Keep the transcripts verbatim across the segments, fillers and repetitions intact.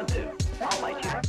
want to. I'll fight you.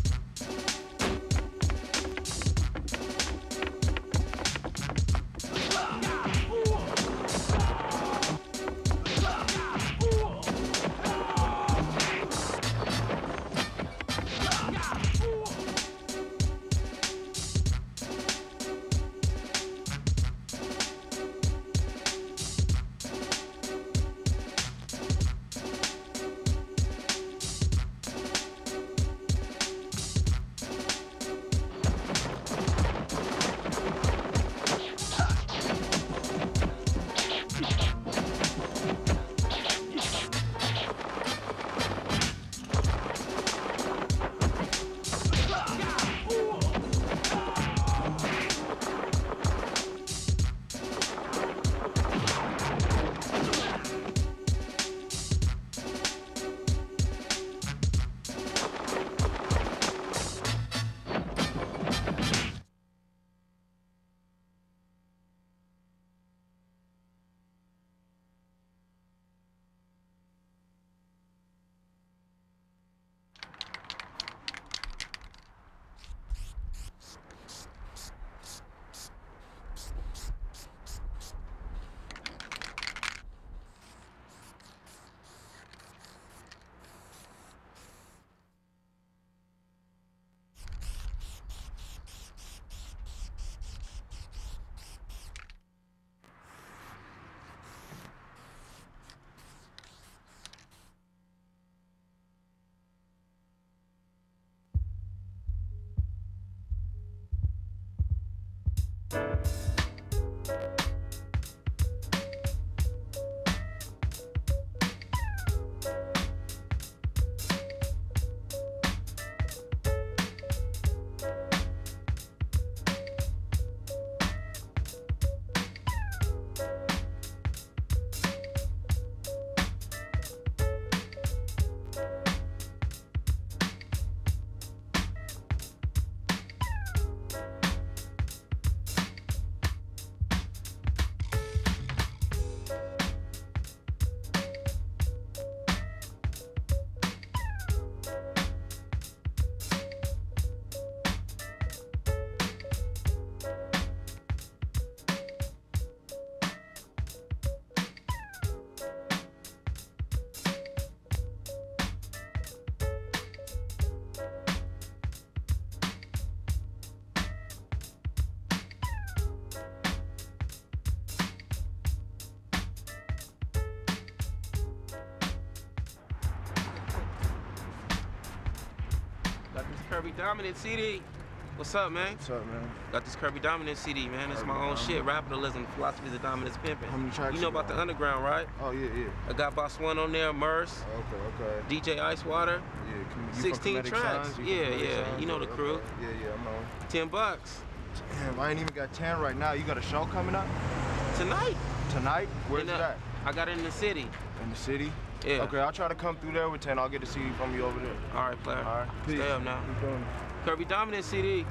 Kirby Dominant C D. What's up, man? What's up, man? Got this Kirby Dominant C D, man. It's Kirby my own Dominant. shit. Rapidalism, philosophies of dominance, pimping. How many tracks You know you about got? the underground, right? Oh, yeah, yeah. I got Boss One on there, Merce, Okay, okay. D J Icewater. Yeah, can, you sixteen from Kinetic tracks. Signs? You Yeah, from Kinetic yeah. Signs? You know the Okay, crew. okay. Yeah, yeah, I know. Ten bucks. Damn, I ain't even got ten right now. You got a show coming up? Tonight. Tonight? Where's In it the- at? I got it in the city. In the city? Yeah. Okay, I'll try to come through there with ten. I'll get the C D from you over there. All right, player. All right. Peace. Stay up now. Keep doing it. Kirby Dominant C D.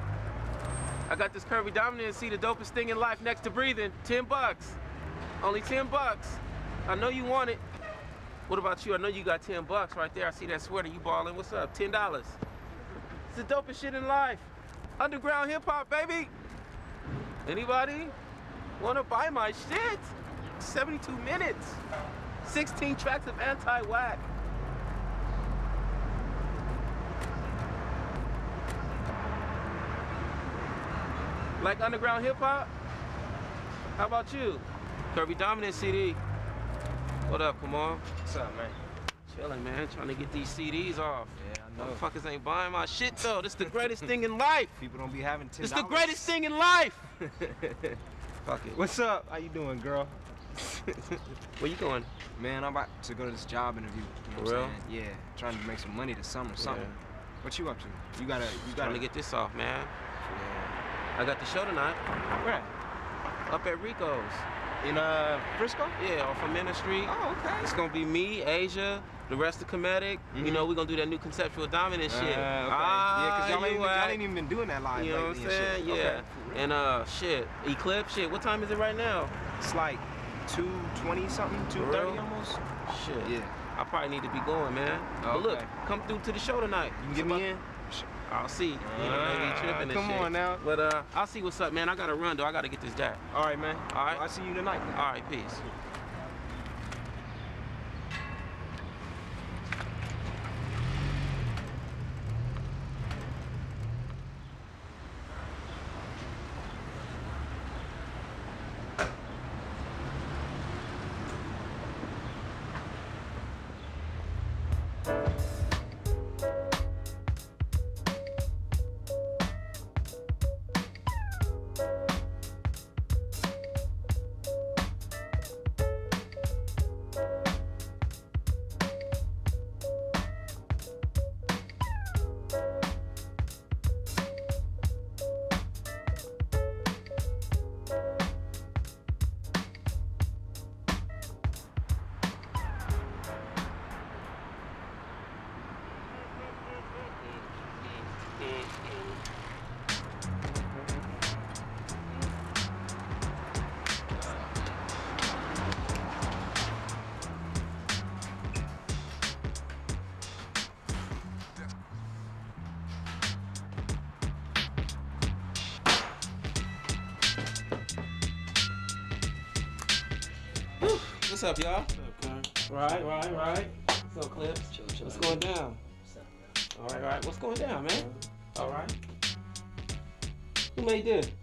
I got this Kirby Dominant C D, the dopest thing in life next to breathing. Ten bucks. Only ten bucks. I know you want it. What about you? I know you got ten bucks right there. I see that sweater. You balling. What's up? Ten dollars. It's the dopest shit in life. Underground hip hop, baby. Anybody wanna buy my shit? seventy-two minutes. sixteen tracks of anti-whack. Like underground hip hop? How about you? Kirby Dominant C D. What up, come on? What's up, man? Chilling, man. Trying to get these C Ds off. Yeah, I know. Motherfuckers ain't buying my shit though. This the greatest thing in life. People don't be having ten This dollars. the greatest thing in life. Fuck it. What's up? How you doing, girl? Where you going? Man, I'm about to go to this job interview. You know For what real? I'm saying? Yeah, trying to make some money this summer, something. Yeah. What you up to? You gotta, you Trying gotta to get this off, man. Yeah. I got the show tonight. Where? at? Up at Rico's. In uh, Frisco? Yeah, off of Ministry. Oh, okay. It's gonna be me, Asia, the rest of Comedic. Mm-hmm. You know, we're gonna do that new conceptual dominant Uh, shit. okay. Ah, yeah, cause y'all ain't, you even- y'all right. ain't even been doing that live You know what I'm lately and saying? shit. Yeah. Okay. And uh, shit, Eclipse, shit. What time is it right now? It's like two twenty something, two thirty real? almost. Shit. Yeah. I probably need to be going, man. Okay. But look, come through to the show tonight. You can get me in? I'll see. You know, maybe tripping and come shit. on now. But uh, I'll see what's up, man. I gotta run though. I gotta get this jack. All right, man. All right. I'll see you tonight. All right, peace. What's up, y'all? What's up, Karen? Right, right, right. What's up, Clips? Chill, chill. What's going down? What's up, man? All right, all right. What's going down, man? All right. Who made this?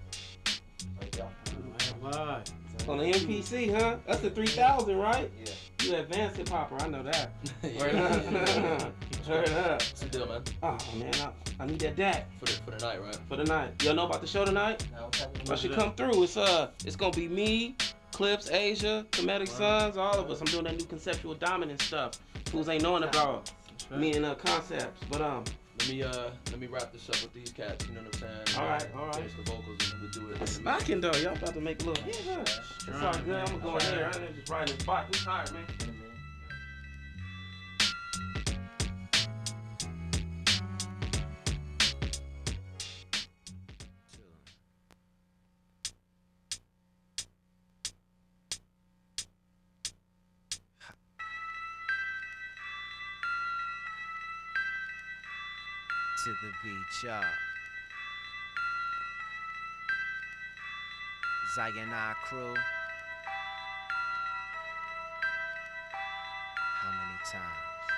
Right. On the M P C, huh? That's the three thousand, right? Yeah. You advanced hip hopper, I know that. Yeah. Word up. Word up. What's the deal, man? Oh, man, I, I need that D A C For the for the night, right? for the night. Y'all know about the show tonight? Now, what's happening? I should come through. It's uh, it's gonna be me, Clips, Asia, Comedic Sons, all of us. I'm doing that new conceptual dominance stuff. Fools ain't knowing about me and uh concepts, but um. Let me uh let me wrap this up with these cats. You know what I'm saying? All right, all right. Finish the vocals and we'll do it. It's smacking though. Y'all about to make a little. Yeah, it's all good. I'm gonna go in there. I ain't just riding the spot. I'm tired, man. To the beach, y'all. Zayana crew. How many times?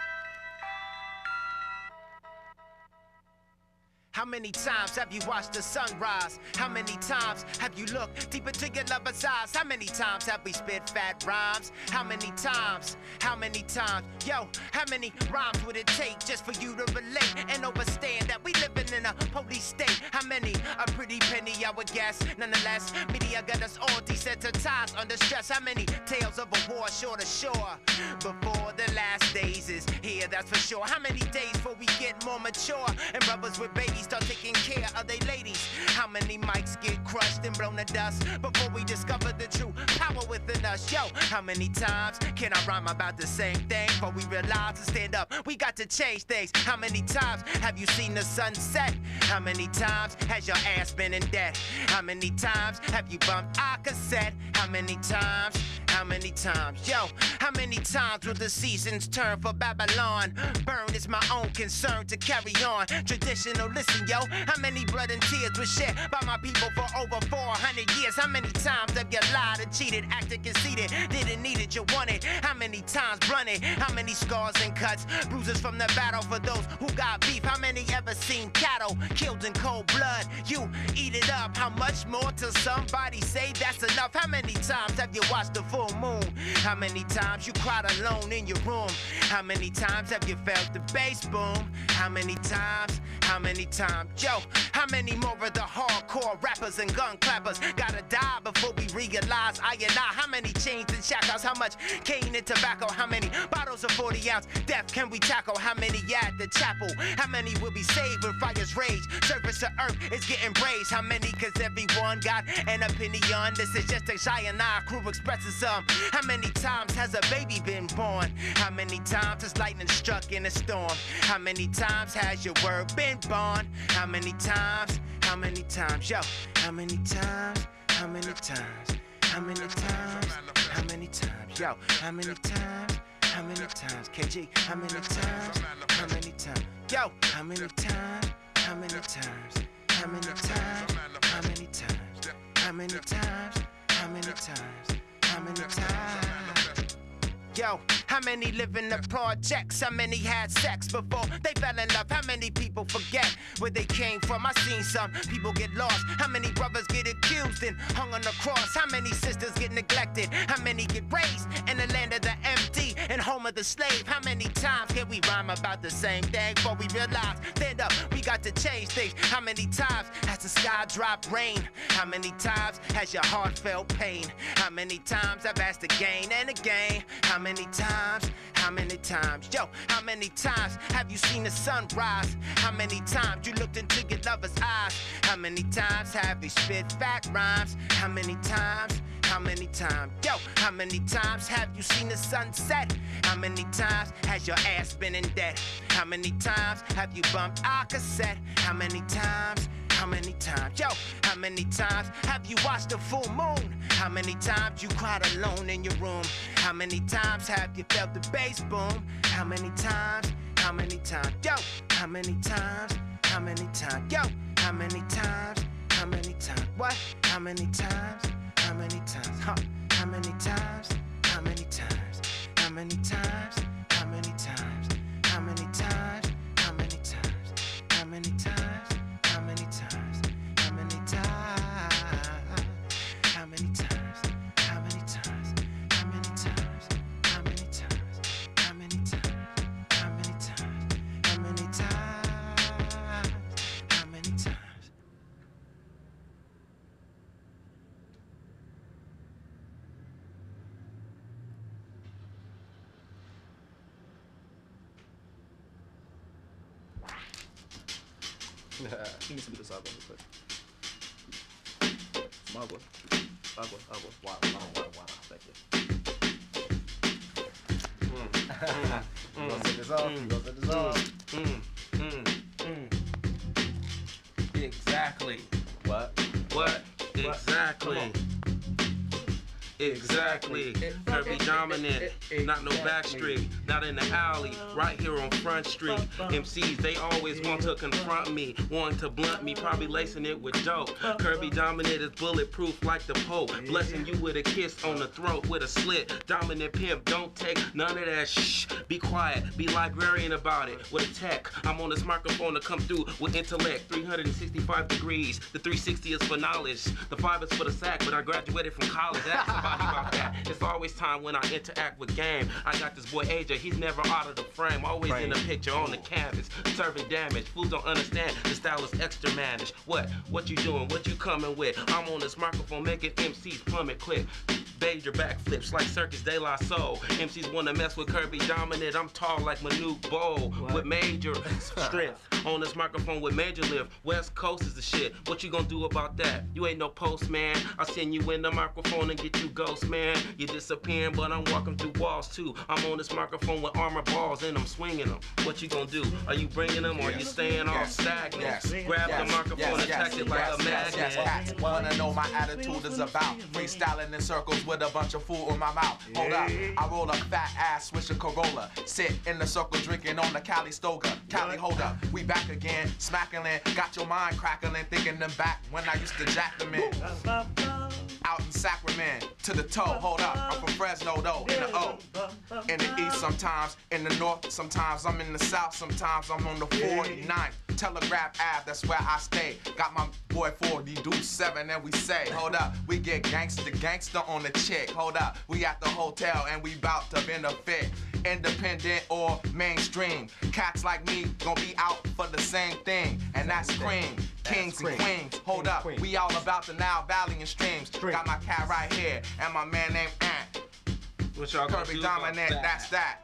How many times have you watched the sunrise? How many times have you looked deep into your lover's eyes? How many times have we spit fat rhymes? How many times? How many times? Yo, how many rhymes would it take just for you to relate and understand that we living in a police state? How many? A pretty penny, I would guess. Nonetheless, media got us all desensitized under stress. How many tales of a war shore to shore before the last days is here? That's for sure. How many days before we get more mature and brothers with babies start taking care of they ladies? How many mics get crushed and blown to dust before we discover the true power within us? Yo, how many times can I rhyme about the same thing before we realize to stand up? We got to change things. How many times have you seen the sunset? How many times has your ass been in debt? How many times have you bumped our cassette? How many times? How many times? Yo, how many times will the seasons turn for Babylon? Burn is my own concern to carry on. Traditional, listen, yo. How many blood and tears were shed by my people for over four hundred years? How many times have you lied and cheated, acted conceited, didn't need it, you wanted? How many times blunted? How many scars and cuts, bruises from the battle for those who got beef? How many ever seen cattle killed in cold blood? You eat it up. How much more till somebody say that's enough? How many times have you watched the full moon? How many times you cried alone in your room? How many times have you felt the bass boom? How many times? How many times? Yo, how many more of the hardcore rappers and gun clappers gotta die before we realize I and I? How many chains and shackles? How much cane and tobacco? How many bottles of forty ounce death can we tackle? How many at the chapel? How many will be saved when fires rage? Surface to earth is getting braised. How many? Cause everyone got an opinion. This is just a shy and I crew expressing some. How many times has a baby been born? How many times has lightning struck in a storm? How many times has your word been born? How many times? How many times? Yo, how many times? How many times? How many times? How many times? Yo, how many times? How many times? K G, how many times? How many times? Yo, how many times? How many times? How many times? How many times? How many times? How many times? How many times? Yo, how many live in the projects? How many had sex before they fell in love? How many people forget where they came from? I seen some people get lost. How many brothers get accused and hung on the cross? How many sisters get neglected? How many get raised in the land of the empty and home of the slave? How many times can we rhyme about the same thing before we realize, stand up, we got to change things? How many times has the sky dropped rain? How many times has your heart felt pain? How many times I've asked again and again? How many times? How many times? Yo, how many times have you seen the sun rise? How many times you looked into your lover's eyes? How many times have you spit fat rhymes? How many times? How many times? Yo, how many times have you seen the sunset? How many times has your ass been in debt? How many times have you bumped our cassette? How many times? How many times? Yo, how many times have you watched the full moon? How many times you cried alone in your room? How many times have you felt the bass boom? How many times? How many times? Yo, how many times? How many times? Yo, how many times? How many times? What? How many times? How many times? Huh? How many times? How many times? How many times? How many times? How many times? How many times? How many times? How many times? How many times? How many times? How many times? How many times? How many times? How many times? How many times? How many times? How many times? Give me some of this agua real quick. Some agua. Agua, agua. Water, water, water, water. Thank you. You gonna set this off? You gonna set this off? Mm, mm, mm. Exactly. What? What? Exactly. Exactly. Kirby dominant, not no backstreet, not in the alley, right here on Front Street. M Cs, they always want to confront me, wanting to blunt me, probably lacing it with dope. Kirby dominant is bulletproof like the Pope, blessing you with a kiss on the throat with a slit. Dominant pimp, don't take none of that shh. Be quiet, be librarian about it with a tech. I'm on this microphone to come through with intellect, three hundred sixty-five degrees. The three sixty is for knowledge, the five is for the sack, but I graduated from college. Ask somebody about that. It's always time when I interact with game. I got this boy A J, he's never out of the frame, always in the picture, on the canvas, serving damage. Fools don't understand, the style is extra managed. What? What you doing? What you coming with? I'm on this microphone making M Cs plummet quick. Major backflips like Circus de la Soul. M Cs wanna mess with Kirby dominant. I'm tall like Manute Bowl with major strength. On this microphone with major lift. West Coast is the shit. What you gonna do about that? You ain't no postman. I'll send you in the microphone and get you ghost, man. You disappearing, but I'm walking through walls too. I'm on this microphone with armor balls and I'm swinging them. What you gonna do? Are you bringing them or are you staying all stagnant? Yes. Grab Yes. the microphone Yes. and attack Yes. it like Yes. a Yes. magnet. Yes. Cats wanna know my attitude is about. Freestyling in circles with a bunch of food in my mouth. Hold up, I roll a fat ass Swisher Corolla. Sit in the circle drinking on the Cali Stoga. Cali, hold up, we back again, smacking in. Got your mind crackling, thinking them back when I used to jack them in. Out in Sacramento, to the toe, hold up, I'm from Fresno though, in the O. In the east sometimes, in the north sometimes, I'm in the south sometimes, I'm on the forty-ninth. Telegraph Ave, that's where I stay. Got my boy forty, do seven, and we say, hold up, we get gangster, gangster on the chick. Hold up, we at the hotel and we bout to benefit. Independent or mainstream. Cats like me gon' be out for the same thing, and that's cream. Kings and queens, hold up, we all about the Nile Valley and streams. Got my cat right here, and my man named Ant. What y'all gonna Kirby do about dominant, that? that's that.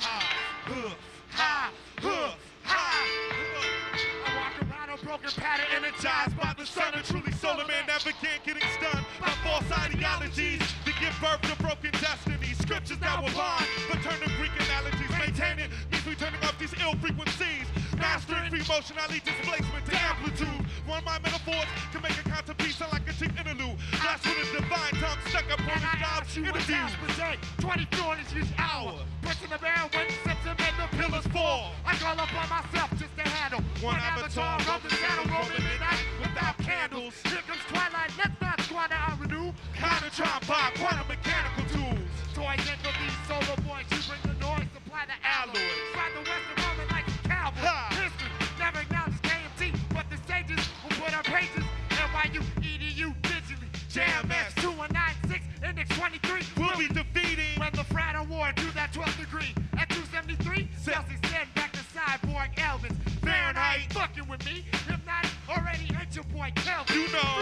I walk around a broken pattern in energized by the sun, and truly solar man never can getting stunned by false ideologies that give birth to broken destinies. Scriptures that were bond, but turn to Greek analogies. Maintaining means we turning up these ill frequencies. Mastering free motion, I lead displacement to amplitude. One of my metaphors can make a counterpiece sound like a cheap interlude. Blast with a divine tongue stuck up on his jobs interviews. twenty-two hundred each hour. Pushing the barrel when steps and the pillars fall. I call upon myself just to handle one avatar of the shadow rolling in night without candles. Here comes twilight, let's not squander our renew. Counter-tron by quantum mechanical tools. Toys in for these solo boys, you bring the noise, supply the alloys. Find the western Roman like a cowboy. History never acknowledged K M T, but the sages will put our pages. N Y U E D U digitally. J M S two one nine six, index twenty-three. We'll be defeating when the frat award to that twelfth degree. At two seventy-three, Celsius send back to cyborg Elvis. Fahrenheit, fucking with me. If not, already hit your boy Kelvin. You know,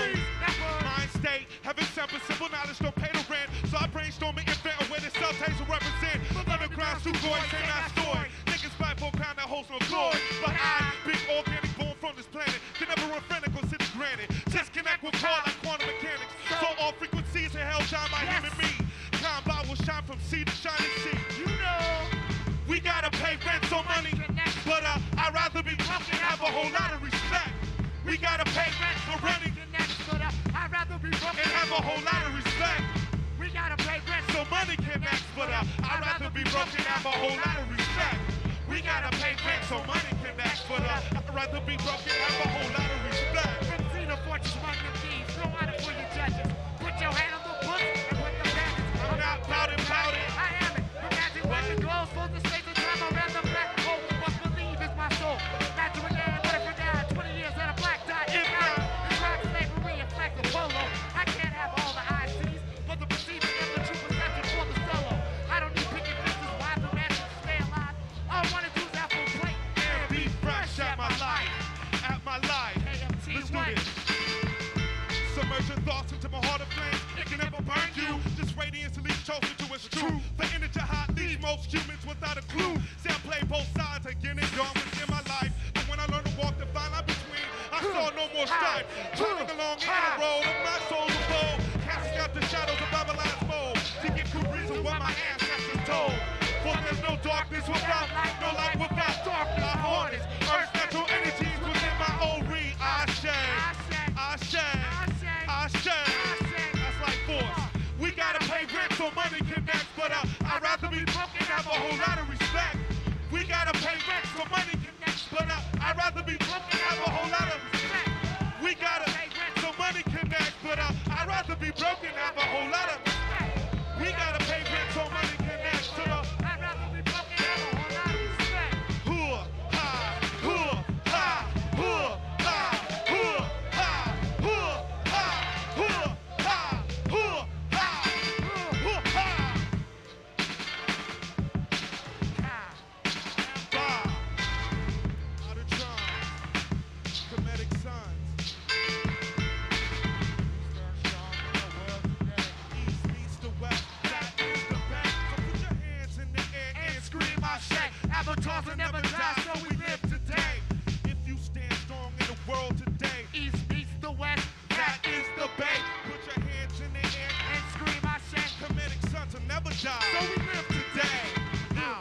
mind state, having simple, simple knowledge, don't pay the rent. So I brainstorm an infant where the cell taste will represent. Underground, Sugoi, say my story. Niggas fight for a crown that holds no glory. But I, big organic born from this planet, can never run frantic or sit granted. Just connect with Paul like quantum mechanics. So all frequencies are held down by him and me. Combat will shine from sea to shining sea. You know, we gotta pay rent so money, but uh, I'd rather be broke and have a whole lot of respect. We gotta pay rent for running, but uh, I'd rather be broke and have a whole lot of respect. We gotta pay rent so money connects, but uh, I'd rather be broke and have a whole lot of respect. We gotta pay rent so money connects, but uh, I'd rather be broke and have a whole lot of respect. From sea to fortress, among the thieves, no honor for your judges. Put your hand on the book and put the bandits. I'm not proud and proud it. I am it. From magic weapon glows, full the state of time around the black hole. Must believe is my soul. Magic again, what if we're down? twenty years and a black dot. If not, it's rock slavery and flag the polo. I can't have all the I Cs, but the perceiving and the true perception for the solo. I don't need picket fences, wives and managers to stay alive. All I wanna do is have full plate and be fresh at my life. At my life. Let's do this. Submerging thoughts into my heart of flames. It can never burn you. Just radiance to lead chosen to its true. The energy hot leaves most humans without a clue. See, I play both sides again and gone within my life. But when I learned to walk the fine line between, I saw no more strife. Trudging along in the road of my soul's abode. Casting out the shadows of Babylon's mold. To get good reason what my ancestors told. For there's no darkness without light, no light without darkness. I harness Earth's natural energies within my own read. I share, I share, I share. That's like force. We gotta pay rent so money connects, but uh, I'd rather be broke and have a whole lot of respect. We gotta pay rent so money connects, but uh, I'd rather be broke and have a whole lot of respect. We gotta pay rent so money connects, but uh, I'd rather be broke and have a whole lot of respect. We gotta pay rent so money connects, so uh, I'd rather be broke and have a whole lot of respect. Hoo ha, hoo ha, hoo ha, hoo ha, hoo ha, hoo ha, hoo ha, hoo ha. Bob, out of John, Comedic Sons. East meets the west, that is the best. So put your hands in the air and scream, I say. Avatars will never die, so we live today. If you stand strong in the world today, East meets the west, that is the bay. Put your hands in the air and scream, I say. Comedic Sons will never die, so we live today. Now.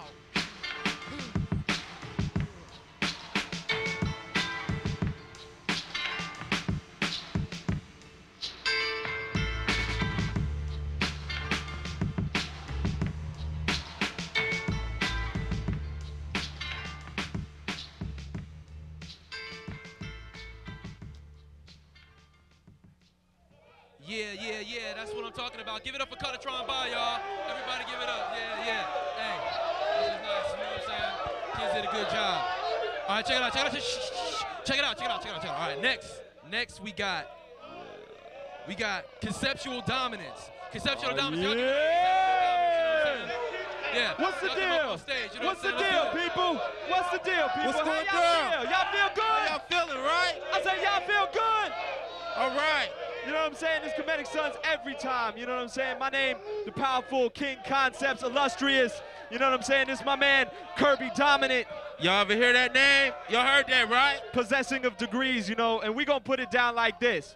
Yeah, yeah, yeah, that's what I'm talking about. Give it up for Cut-a-tron by, y'all. Everybody give it up. Yeah, yeah. Hey, this is nice, you know what I'm saying? Kids did a good job. All right, check it out, check it out. Shh, shh, shh. Check it out, check it out, check it out, check it out. All right, next, next we got, we got Conceptual Dominance. Conceptual oh, Dominance. Yeah. Yeah. What's the deal? Stage, you know What's the what deal, people? What's the deal, people? What's going How y'all down? feel? Y'all feel good? How y'all feeling, right? I said y'all feel good? All right. You know what I'm saying? It's Comedic Sons every time. You know what I'm saying? My name, the powerful King Concepts, illustrious. You know what I'm saying? This is my man, Kirby Dominant. Y'all ever hear that name? Y'all heard that, right? Possessing of degrees, you know, and we gonna put it down like this.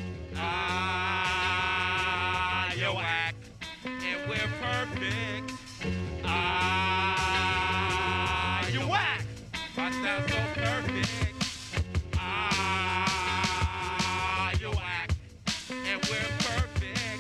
Ah, you're whack, and we're perfect. Ah, you're whack. My style so perfect. Ah, you're whack, and we're perfect.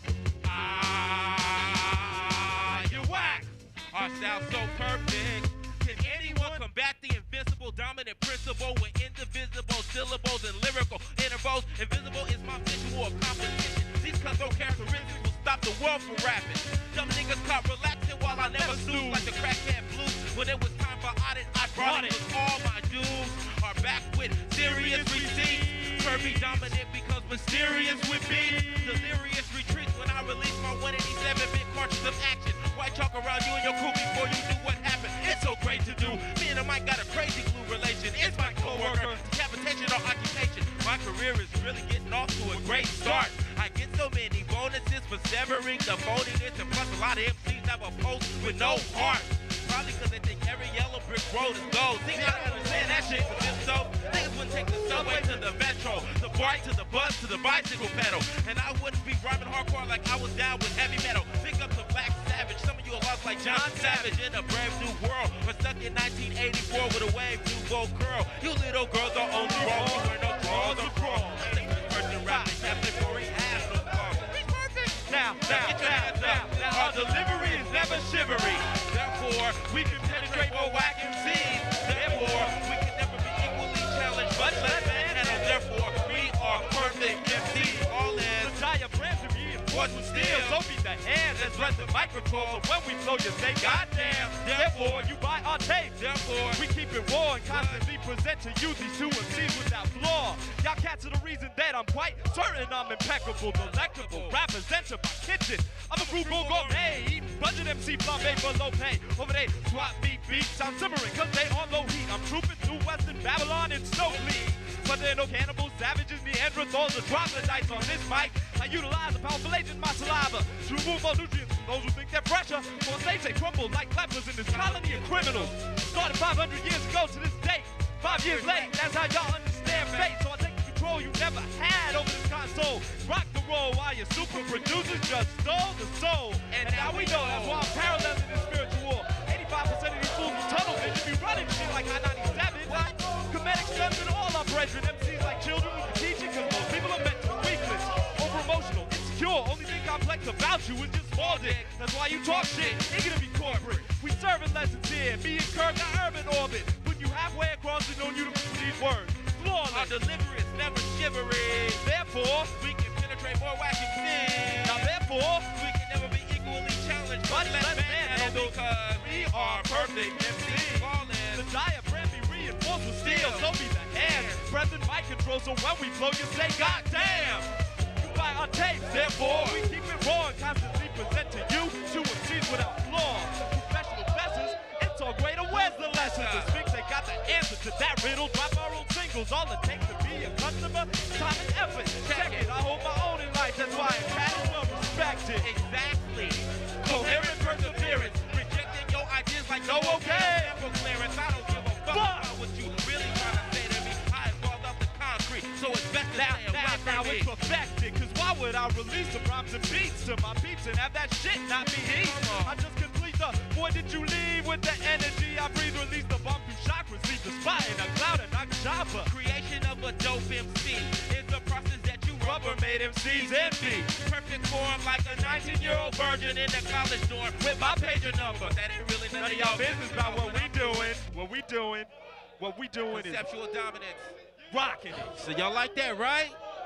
Ah, you're whack. Our style so perfect. Can anyone combat the invincible dominant principle with indivisible syllables and lyrical intervals? Invisible is my visual competition. These cutthroat characteristics will stop the world from rapping. Dumb niggas caught relaxing while I never snooze like the crackhead blues. When it was time for audit, I brought it. All my dudes are back with serious receipts. Kirby dominant because mysterious with me. Delirious retreats when I release my one eighty-seven bit cartridge of action. White chalk around you and your crew before you do what happened. It's so great to do. Me and the mic got a crazy glue relation. It's my co-worker, decapitation or occupation. My career is really getting off to a great start. I get so many bonuses for severing the phoniness, and plus a lot of M Cs have a post with no heart. Probably because they think every yellow brick road is gold. See, I don't understand that shit, but if so, niggas wouldn't take the subway to the metro, the BART to the bus to the bicycle pedal. And I wouldn't be rhyming hardcore like I was down with heavy metal. Pick up the Black Savage. Some of you are lost like John Savage in a brave new world. We're stuck in nineteen eighty-four with a wave nouveau curl. You little girls are only wrong. You wear no drawers or crawl. I think this person rapping Captain Corey has no call. He's perfect. Now, now, now, now, now, our delivery is never shivery. Therefore, we can penetrate more whack M Cs. Therefore, we can never be equally challenged, but less handle. Therefore, we are perfect M Cs. All in the diaphragm to reinforced with steel. So be the hand that's let the microphone. So when we flow, you say, goddamn. Therefore, you buy our tape. Therefore, we keep it raw and constantly present to you these two M Cs without flaw. Y'all cats are the reason that I'm quite certain I'm impeccable, delectable, represent my kitchen. I'm a frugal gourmet, budget M C flambe for low pay. Over there, swap meet beats, I'm simmering cause they on low heat. I'm trooping through Western Babylon and snow bleed. But there are no cannibals, savages, Neanderthals, or troglodytes on this mic. I utilize a powerful agent, my saliva, to remove all nutrients from those who think they're pressure. For slaves, they crumble like lepers in this colony of criminals. Started five hundred years ago to this date. Five years late, that's how y'all understand fate. So I take the control you never had over this console. Rock the roll while your super producers just stole the soul. And now we know that's why I'm paralleling this spiritual war. eighty-five percent of these fools with tunnel vision be running shit like I ninety-seven. What? Comedic sons and all our brethren. M Cs like children we can teach it, cause most people are mental weakless, over emotional, insecure. Only thing complex about you is just small dick. That's why you talk shit, ain't gonna be corporate. We serving lessons here, me and Kirk got urban orbit. Putting you halfway across and on you to these words. Flawless. Our delivery is never shivery. Therefore, we can penetrate more wacky things. Now therefore, we can never be equally challenged, but let's handle because we are perfect M Cs. The diaphragm be reinforced with steel, so be the hand. Present mic control, so when we flow, you say, goddamn. You buy our tapes, therefore, we keep it raw and constantly present to you two M Cs without flaw. Professional vessels, it's all greater. Where's the lesson? The Sphinx ain't got the answer to that riddle. Drop our own singles, all it takes to be a customer. Time and effort. Check it, I hold my own in life, that's why a cat is well respected. Exactly. Coherent perseverance. Rejecting your ideas like no okay. Never clearance. I don't give a fuck about what you really trying to say to me. I involved up the concrete, so it's best to now, say now, now it's perfected. Cause why would I release some rhymes and beats to my beats and have that shit not be heat? I just complete the, boy did you leave with the energy I breathe, release the bomb through chakras, leave the spot in a cloud and knock Java. Creation of a dope M C is the process that you Rubbermaid M Cs envy. Perfect form like a nineteen-year-old virgin in the college dorm with my pager number. That ain't really none, none of y'all business about what we doing. What we doing, what we doing Conceptual is dominance. Rocking it. So y'all like that, right?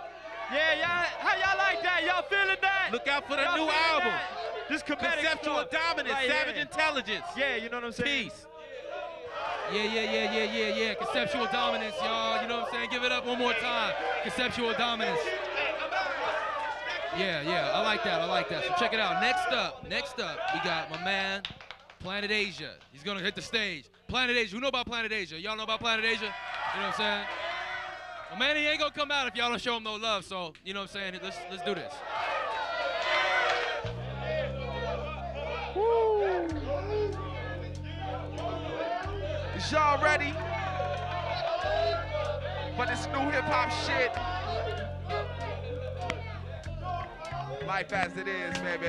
Yeah, y'all, how y'all like that? Y'all feeling that? Look out for the new album. That? This Conceptual stuff. dominance, right savage here. intelligence. Yeah, you know what I'm saying? Peace. Yeah, yeah, yeah, yeah, yeah, yeah. Conceptual dominance, y'all. You know what I'm saying? Give it up one more time. Conceptual dominance. Yeah, yeah, I like that, I like that. So check it out. Next up, next up, we got my man, Planet Asia. He's gonna hit the stage. Planet Asia, who know about Planet Asia? Y'all know about Planet Asia? You know what I'm saying? Well, man, he ain't gonna come out if y'all don't show him no love, so, you know what I'm saying? Let's, let's do this. Woo. Is y'all ready for this new hip hop shit? Life as it is, baby.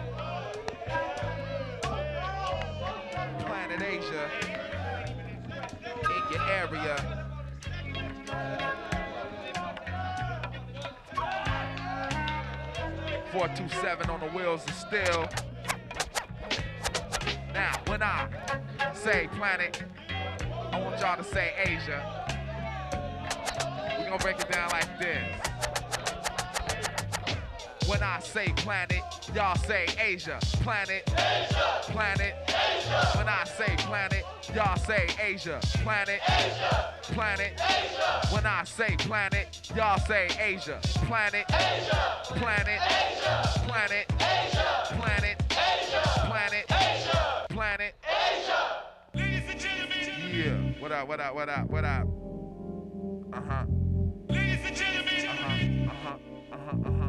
Planet Asia in your area. four two seven on the wheels of steel. Now, when I say planet, I want y'all to say Asia. We're gonna break it down like this. When I say planet, y'all say Asia. Planet, Asia. Planet, Asia. When I say planet, y'all say Asia. Planet, Asia. Planet, Asia. When I say planet, y'all say Asia. Planet, Asia. Planet, Asia. Planet, Asia. Planet, Asia. Planet, Asia. Planet, Asia. Ladies and gentlemen. Yeah. What up? What up? What up? What up? Uh huh. Ladies and gentlemen. Uh huh. Uh huh. Uh huh. Uh huh.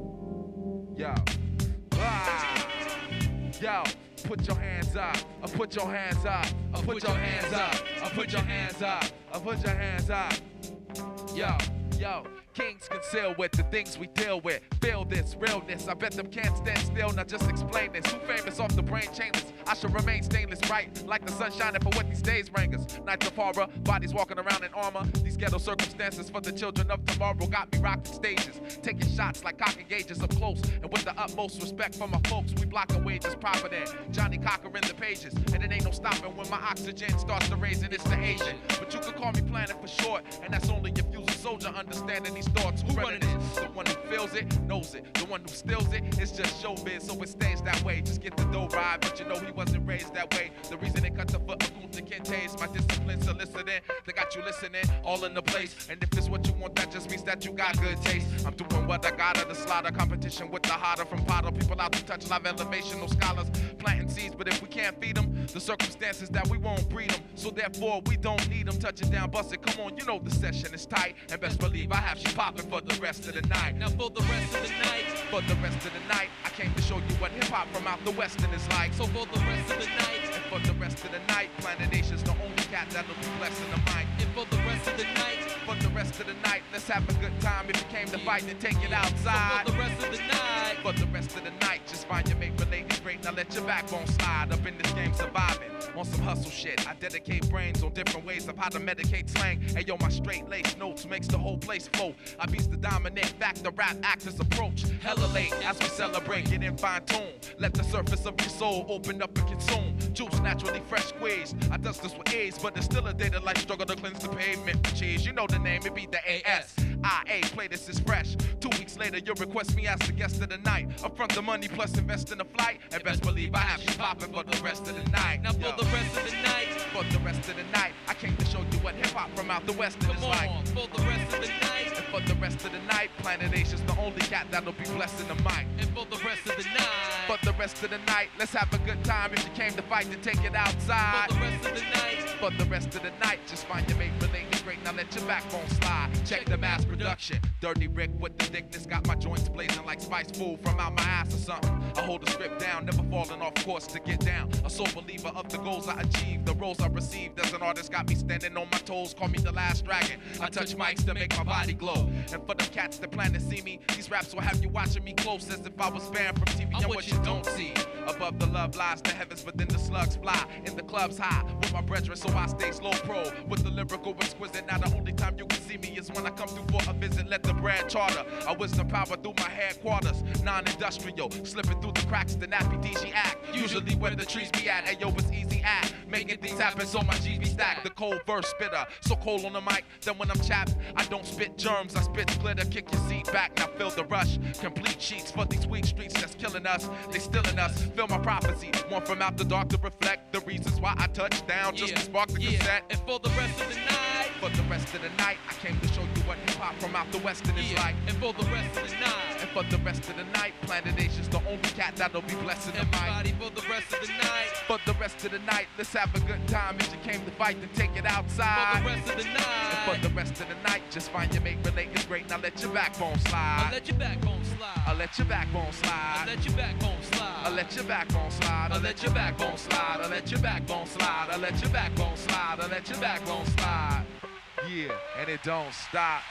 Yo, ah. Yo, put your hands up, uh, put your hands up, uh, put your hands up, uh, put your hands up, uh, put your hands up. Yo, yo, kings conceal with the things we deal with. Feel this realness, I bet them can't stand still. Now just explain this. Who famous off the brain chambers? I should remain stainless, bright like the sun shining for what these days bring us. Nights of horror, bodies walking around in armor. These ghetto circumstances for the children of tomorrow got me rocking stages, taking shots like cock and gauges up close. And with the utmost respect for my folks, we blocking wages proper than Johnny Cocker in the pages. And it ain't no stopping when my oxygen starts to raise and it's the Asian. But you can call me Planet for short, and that's only if you's a soldier understanding these thoughts. Who running it? The one who feels it, knows it. The one who steals it, it's just showbiz, so it stays that way. Just get the dough ride, but you know he wasn't raised that way. The reason they cut the foot of Kunta Kinte is my discipline soliciting. They got you listening, all in the place. And if it's what you want, that just means that you got good taste. I'm doing what I gotta, the slaughter competition with the hotter from Potter. People out to touch live elevation, no scholars planting seeds. But if we can't feed them, the circumstances that we won't breed them. So therefore, we don't need them. Touch it down, bust it, come on, you know the session is tight. And best believe I have you popping for the rest of the night. Now for the rest of the night, for the rest of the night, I came to show you what hip-hop from out the Western is like. So for the rest of the night, and for the rest of the night, Planet Asia's the only cat that'll be blessed in the mic. And for the rest of the night, for the rest of the night, let's have a good time. If you came to fight, then take it outside. So for the rest of the night, for the rest of the night, just find your mate related great. Now let your backbone slide up in this game surviving. On some hustle shit, I dedicate brains on different ways of how to medicate slang. Hey yo, my straight lace notes makes the whole place float. I beats the dominant factor rap actors approach. Hella late as we celebrate, get in fine tune. Let the surface of your soul open up and consume. Juice naturally fresh squeezed. I does this with ease, but there's still a day to life struggle to cleanse the pavement for cheese. You know the name, it be the A S I A. Play this is fresh. Two weeks later, you'll request me as the guest of the night. Upfront the money plus invest in the flight. And best believe I have you popping for the rest of the night. Now for the rest of the night, for the rest of the night, I came to show you what hip hop from out the Western is like. For the rest of the night, and for the rest of the night, Planet Asia's the only cat that'll be blessed in the mic. And for the rest of the night, for the rest of the night, let's have a good time. If you came to fight, then take it outside. For the rest of the night, for the rest of the night, just find your mate related great. Now let your backbone slide. Check the mass production. Dirty Rick with the thickness, got my joints blazing like spiced food from out my ass or something. I hold the script down, never falling off course to get down. A sole believer of the goals I achieved, the roles I received as an artist got me standing on my toes. Call me the last dragon. I touch mics to make my body glow. And for the cats that plan to see me, these raps will have you watching me close as if I was banned from T V. And what you don't see, above the love lies the heavens, but then the slugs fly. In the club's high with my brethren, so I stay slow pro with the lyrical exquisite. Now the only time you can see me is when I come through for a visit. Let the brand charter. I wisdom power through my headquarters. Non-industrial, slipping through the cracks, the nappy D G act. Usually where the trees be at. Ayo, it's easy at making things happen, so my G B stack. The cold verse spitter, so cold on the mic. Then when I'm chapped, I don't spit germs, I spit glitter. Kick your seat back, now feel the rush. Complete sheets for these weak streets that's killing us. They stilling us. Feel my prophecy. One from out the dark to reflect the reasons why I touch down. Just yeah. to spark the yeah. cassette. And for the rest of the night, for the rest of the night, I came to show you what hip hop from out the Western is yeah. like. And for the rest of the night, and for the rest of the night. Planet Asia's the only cat that'll be blessing the mic. Everybody for the rest of the night. For the rest of the night, let's have a good time. If you came to fight, then take it outside. For the rest of the night. And for the rest of the night, just find your mate relating great. Now let your backbone slide. I'll let your backbone slide. I'll let your backbone slide. I'll let your backbone slide. I'll let your backbone slide. I'll let your backbone slide. I'll let your backbone slide. I'll let your backbone slide. I'll let your backbone slide. Yeah, and it don't stop.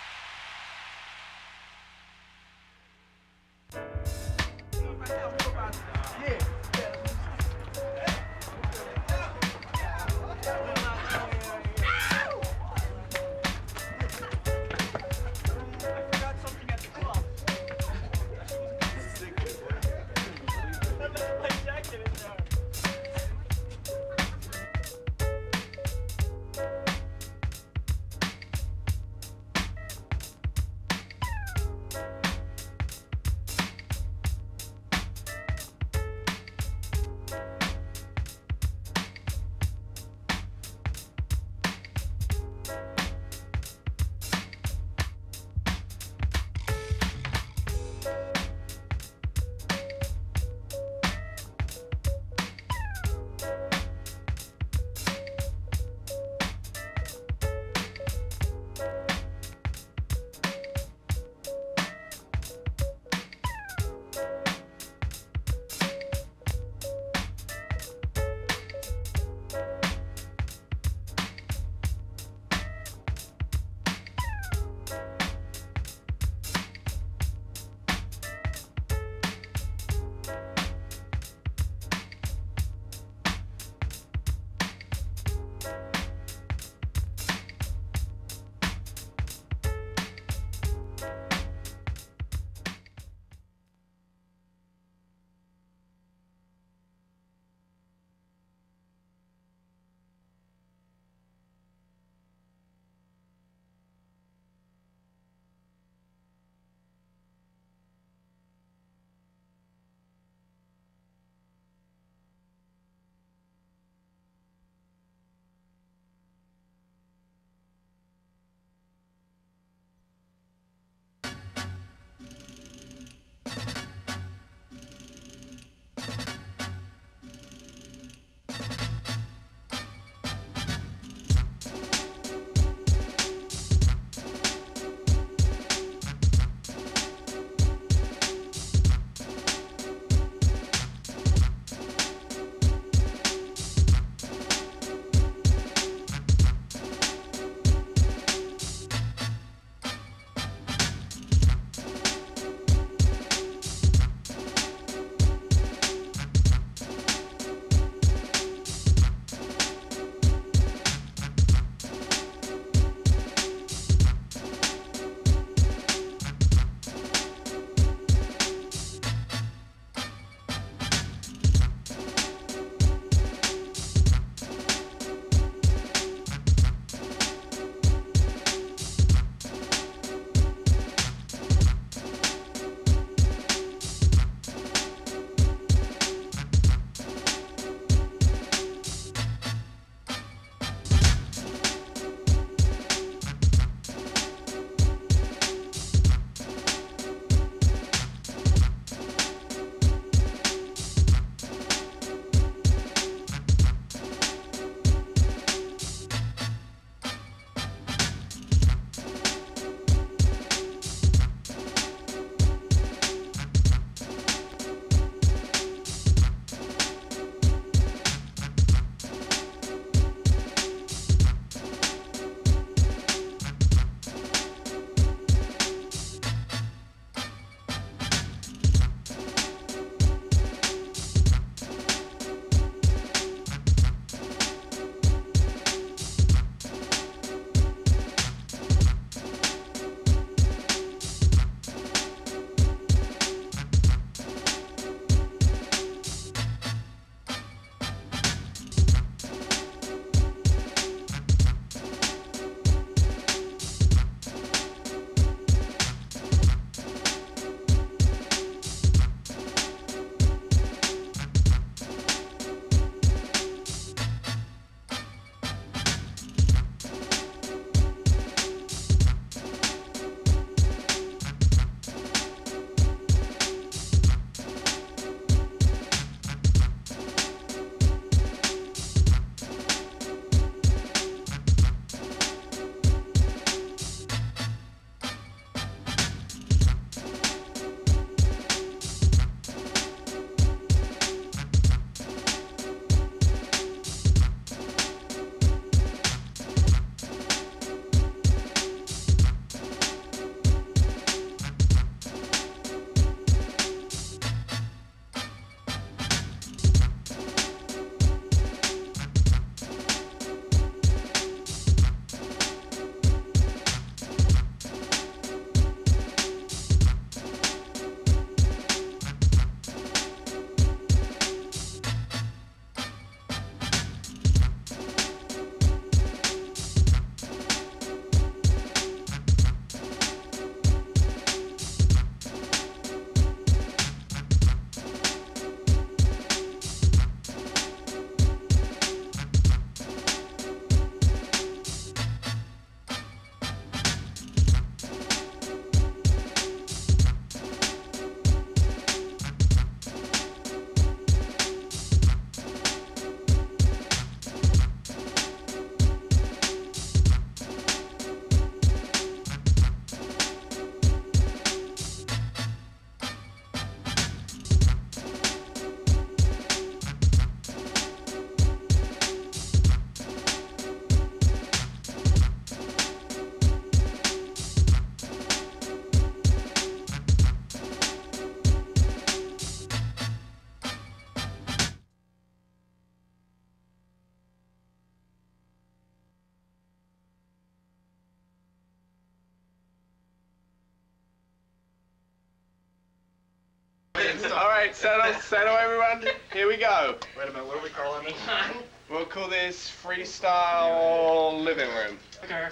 All right, settle, settle everyone. Here we go. Wait a minute, what are we calling this? We'll call this Freestyle Living Room. Okay.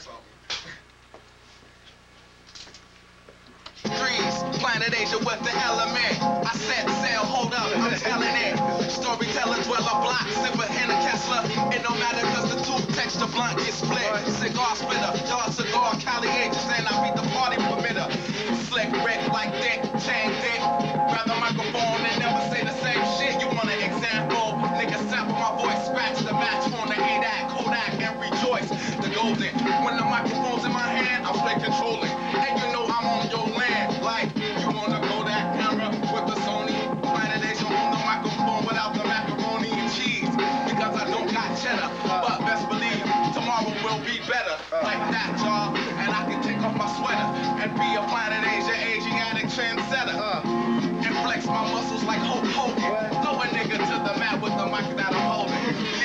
Trees, planet Asia with the element. I set sail, hold up, I'm telling it. Storyteller, dweller, block, sipper, Henna Kessler. It no matter cause the two texture blunt get split. Cigar splitter, yard cigar, Cali agents, and I beat the party permitter. Slick Rick like Dick, chain Dick. Grab the microphone and never say the same shit. You want an example? Nigga sample my voice, scratch the match on the A D A C, Kodak, and rejoice. The golden. When the microphone's in my hand, I'm straight controlling. And you know I'm on your land. Like, you wanna go that camera with the Sony? Planet Asia on the microphone without the macaroni and cheese. Because I don't got cheddar. But best believe, tomorrow will be better. Like that, y'all. And I can take off my sweater and be a Planet Asia Asiatic trendsetter. And flex my muscles like Hulk Hogan. Throw a nigga to the mat with the mic that I'm holding.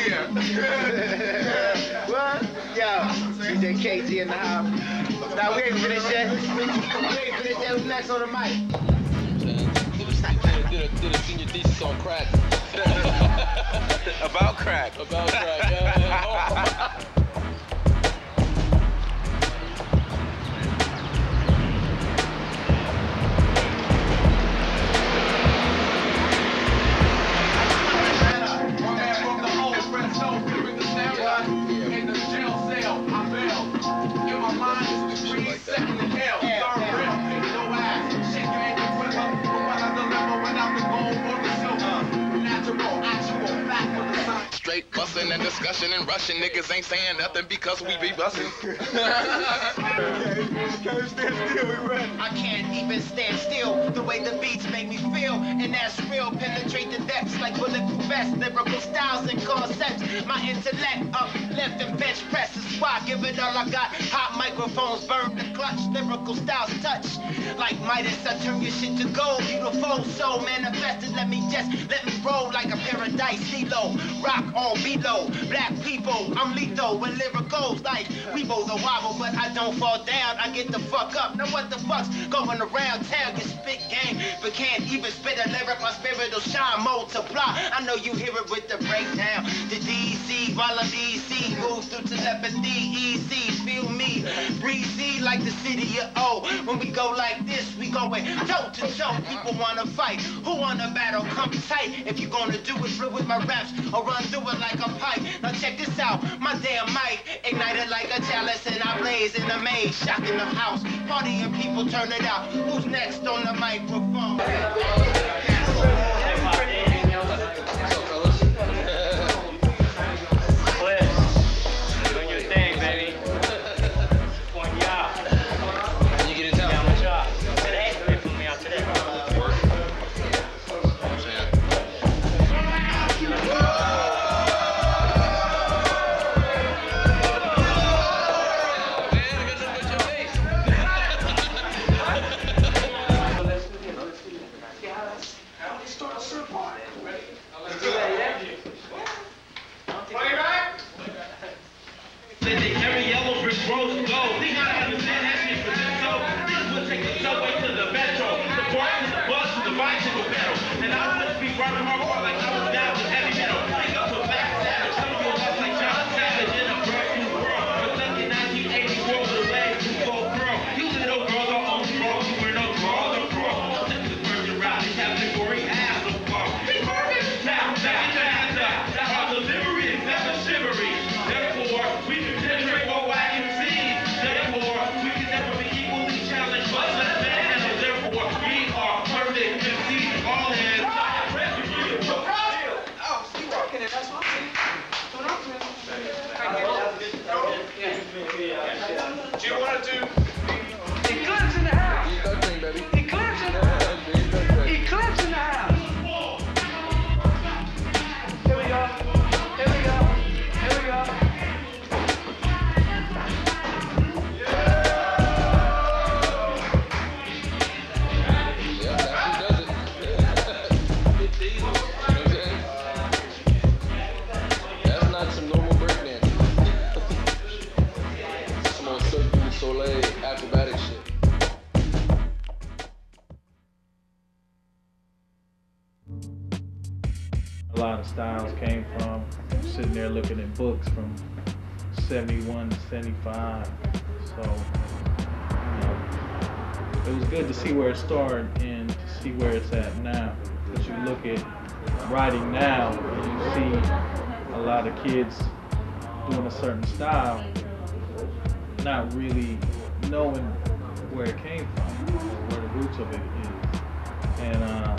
Yeah. What? Yo, D J K G in the house. Now we ain't finished yet. We ain't finished yet. Who's next on the mic? Did a, did a senior thesis on crack. About crack. About crack, yeah. Straight bustin' and discussion and rushing. Niggas ain't saying nothing because we be bustin'. I can't even stand still. The way the beats make me feel, and that's real. Penetrate the depths like bulletproof vests. Lyrical styles and concepts. My intellect up, left and bench press is why I give it all I got. Hot microphones burn the clutch. Lyrical styles touch like Midas. I turn your shit to gold. Beautiful soul manifested. Let me just let me roll like a paradise CeeLo. Rock on below. Black people, I'm lethal when lyricals like we both a wobble, but I don't fall down. I get the fuck up. Now what the fuck's going around town? You spit game, but can't even spit a lyric. My spirit will shine, multiply. I know you hear it with the breakdown. The D C, while I'm D C, move through telepathy, easy. Feel me, breezy like the city of O. When we go like this, we going toe to toe. People wanna fight, who wanna battle? Come tight. If you gonna do it, flow with my raps or run through it like a pipe. Now check this out, my damn mic ignited like a chalice and I blaze in a maze, shocking the house. Party and people turn it out. Who's next on the microphone? Doing your thing, baby. Point ya. You get it down. Yeah, good job. Today, they put me out today. A lot of styles came from. Sitting there looking at books from seventy-one to seventy-five. So, you know, it was good to see where it started and to see where it's at now. Because you look at writing now and you see a lot of kids doing a certain style, not really knowing where it came from, or where the roots of it is. And uh,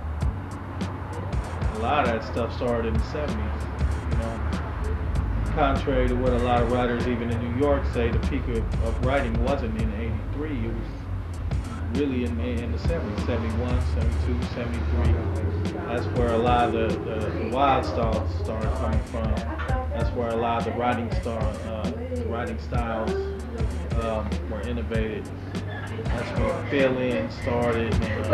a lot of that stuff started in the seventies, you know. Contrary to what a lot of writers even in New York say, the peak of, of writing wasn't in eighty-three, it was really in, in the seventies, seventy-one, seventy-two, seventy-three. That's where a lot of the, the, the wild styles started coming from. That's where a lot of the writing, star, uh, writing styles um, were innovated. That's when fill-in started, and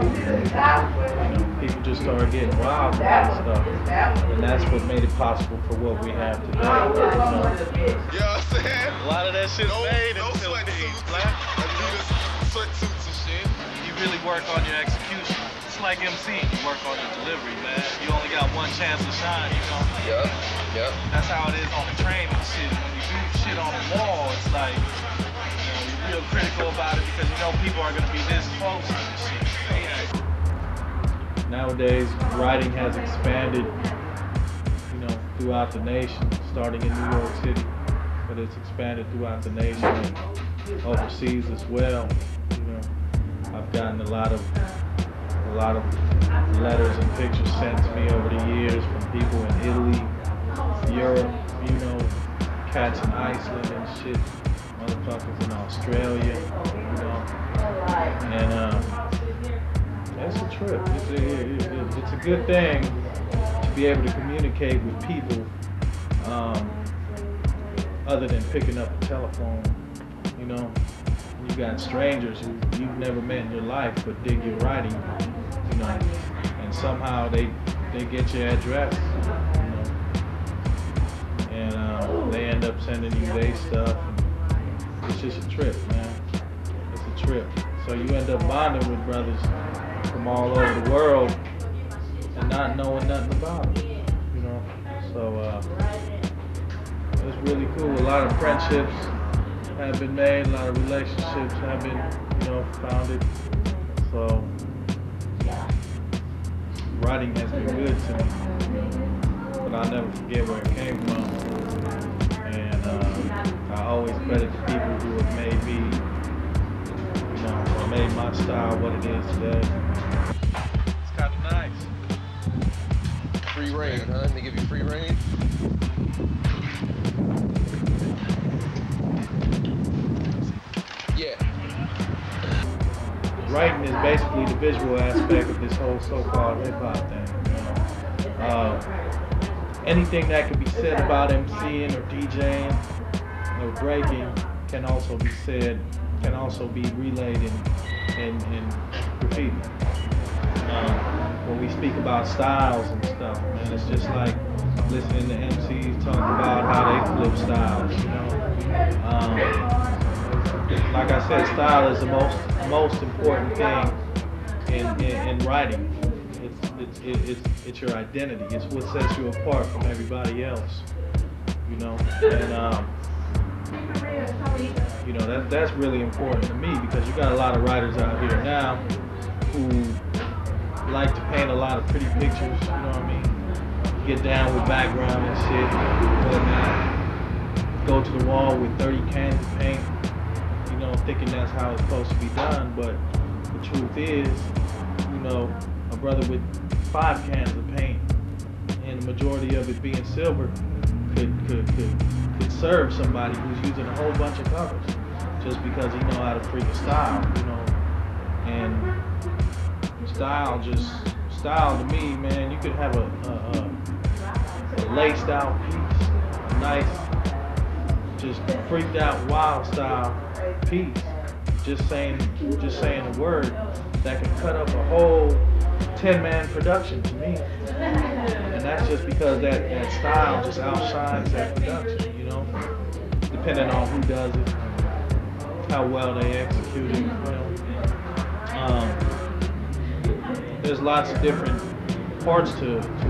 uh, you know, people just started getting wild with that stuff, and that's what made it possible for what we have today. You know, you know what I'm saying? A lot of that shit's no, made no in the Philippines, black. Adidas sweatsuits and shit. You really work on your execution. It's like MCing. You work on your delivery, man. You only got one chance to shine, you know? Yep, yep. That's how it is on the train and shit. When you do shit on the wall, it's like, you know, you're real critical about it because you know people are going to be this close to the shit. Yeah. Nowadays, writing has expanded, you know, throughout the nation, starting in New York City, but it's expanded throughout the nation and overseas as well. You know, I've gotten a lot of a lot of letters and pictures sent to me over the years from people in Italy, Europe, you know, cats in Iceland and shit, motherfuckers in Australia, you know, and um, it's a trip. It's a, it, it, it's a good thing to be able to communicate with people um, other than picking up the telephone, you know. You got strangers who you've never met in your life but dig your writing, you know, and somehow they they get your address, you know, and uh, they end up sending you their stuff. And it's just a trip, man. It's a trip. So you end up bonding with brothers from all over the world and not knowing nothing about it, you know. So uh, it's really cool. A lot of friendships have been made, a lot of relationships have been, you know, founded. So writing has been good to me, you know, but I'll never forget where it came from. And uh, I always credit the people who have made me, you know, made my style what it is today. It's kind of nice. Free reign, huh? They give you free reign? Yeah. Writing is basically the visual aspect of this whole so-called hip-hop thing. You know? uh, anything that can be said about MCing or DJing or breaking can also be said, can also be relayed in, in, in graffiti. Um, when we speak about styles and stuff, man, it's just like listening to M Cs talk about how they flip styles, you know. Um, like I said, style is the most most important thing in, in, in writing. It's, it's, it, it's, it's your identity. It's what sets you apart from everybody else, you know. And um, you know, that, that's really important to me because you got a lot of writers out here now who like to paint a lot of pretty pictures, you know what I mean? Get down with background and shit, whatnot. Go to the wall with thirty cans of paint, you know, thinking that's how it's supposed to be done, but the truth is, you know, a brother with five cans of paint and the majority of it being silver could, could, could, could serve somebody who's using a whole bunch of colors just because he know how to freak a style, you know. And style just, style to me, man, you could have a, a, a, a laced out piece, a nice, just freaked out wild style piece, just saying, just saying a word that could cut up a whole ten man production to me. And that's just because that, that style just outshines that production, you know, depending on who does it, how well they execute it, you know. Um, there's lots of different parts to, to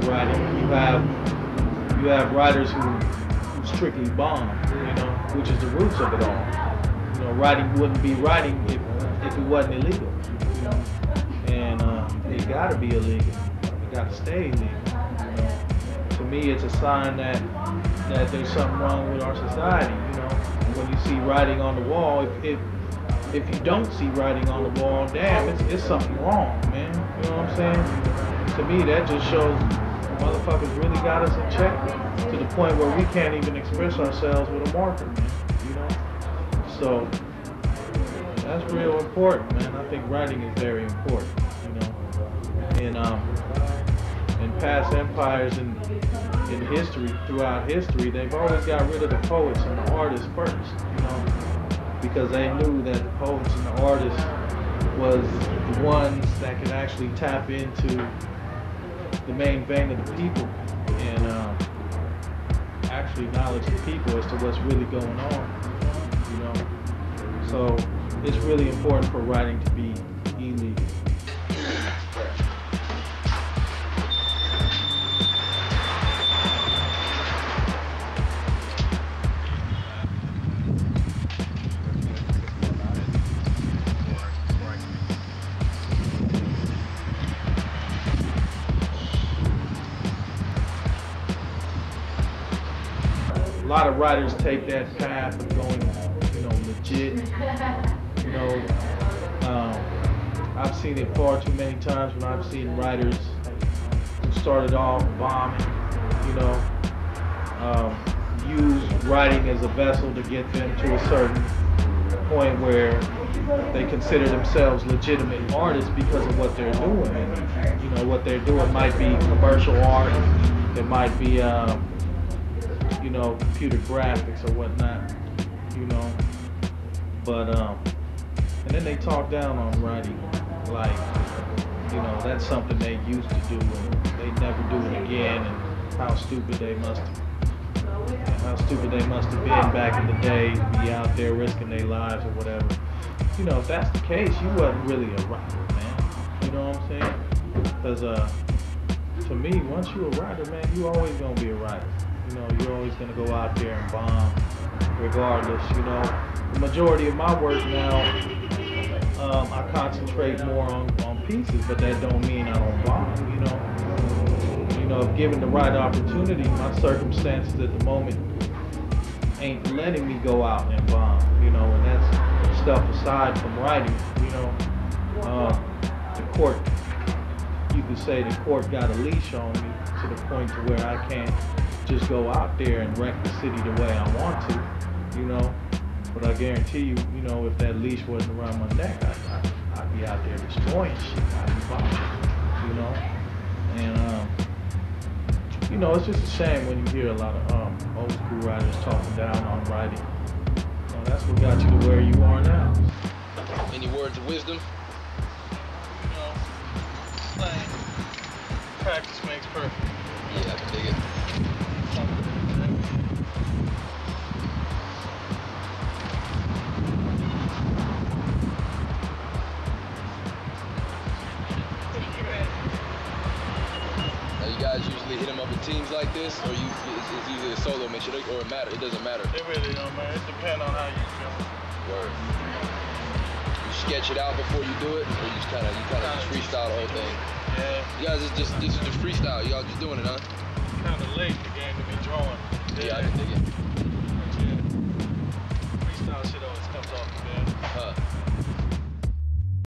riding. You have you have riders who, who strictly bomb, you know, which is the roots of it all. You know, riding wouldn't be riding if, if it wasn't illegal, you know. And uh, it gotta be illegal. It gotta stay illegal. You know. To me, it's a sign that that there's something wrong with our society. You know, when you see writing on the wall, if if, if you don't see writing on the wall, damn, it's it's something wrong, man. You know what I'm saying? To me, that just shows motherfuckers really got us in check to the point where we can't even express ourselves with a marker, man. You know, so that's real important, man. I think writing is very important. You know, in um in past empires and in history, throughout history, they've always got rid of the poets and the artists first, you know, because they knew that the poets and the artists was the ones that could actually tap into the main vein of the people and um, actually knowledge the people as to what's really going on, you know. So it's really important for writing to be illegal. A lot of writers take that path of going, you know, legit. You know, um, I've seen it far too many times when I've seen writers who started off bombing, you know, um, use writing as a vessel to get them to a certain point where they consider themselves legitimate artists because of what they're doing. And, you know, what they're doing might be commercial art, it might be, um, you know, computer graphics or whatnot, you know, but, um, and then they talk down on writing, like, you know, that's something they used to do and they never do it again, and how stupid they must have, and how stupid they must have been back in the day to be out there risking their lives or whatever. You know, if that's the case, you wasn't really a writer, man, you know what I'm saying? Because, uh, to me, once you're a writer, man, you always gonna be a writer. You know, you're always gonna go out there and bomb, regardless. You know, the majority of my work now, um, I concentrate more on, on pieces, but that don't mean I don't bomb. You know, you know, if given the right opportunity, my circumstances at the moment ain't letting me go out and bomb. You know, and that's stuff aside from writing. You know, uh, the court, you could say the court got a leash on me to the point to where I can't just go out there and wreck the city the way I want to, you know. But I guarantee you, you know, if that leash wasn't around my neck, I'd, I'd, I'd be out there destroying shit. I'd be bombing, you know. And, um, you know, it's just a shame when you hear a lot of um, old school writers talking down on writing. You know, that's what got you to where you are now. Any words of wisdom? You know, like, practice makes perfect. Yeah, I can dig it. Now you guys usually hit them up in teams like this, or you it's, it's usually a solo mission, or it matter? It doesn't matter. It really don't matter. It depends on how you feel. Word. You sketch it out before you do it, or you just kind of you kind of just freestyle the whole thing. Yeah. You guys is just this is just freestyle. Y'all just doing it, huh? Kind of late in the game to be drawing. Yeah, yeah, I can dig it. Yeah. Freestyle shit always comes off the bed. Huh.